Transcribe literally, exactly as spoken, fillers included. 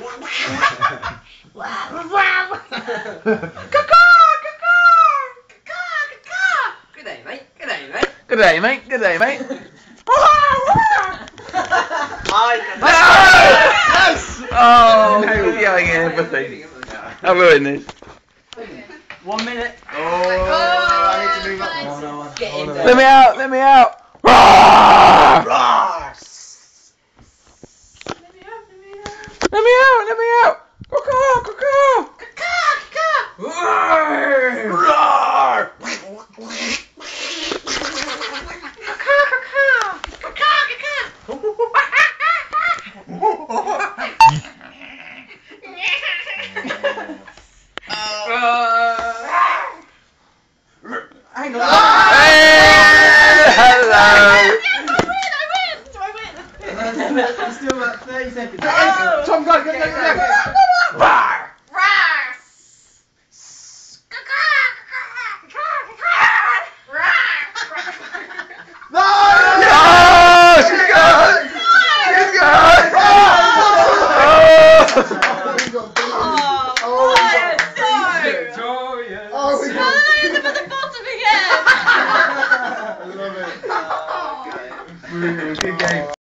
Good day, mate. Good day, mate. Good day, mate. Good day, mate. Yes! Oh, you're yelling at everything. I ruined this. One minute. Oh, I need to move up. Oh, no, no. Get in Let there. me out. Let me out. Roar! Let me out. Let me out. Caw-caw, caw-caw. Roar! Hang on. Hey, hello. There's still about thirty seconds. Oh. Tom, go, go, go, go, go. Roar! No! Oh, she's gone. She's gone. Oh. Oh, Victoria. Oh, we got I love it. Good game.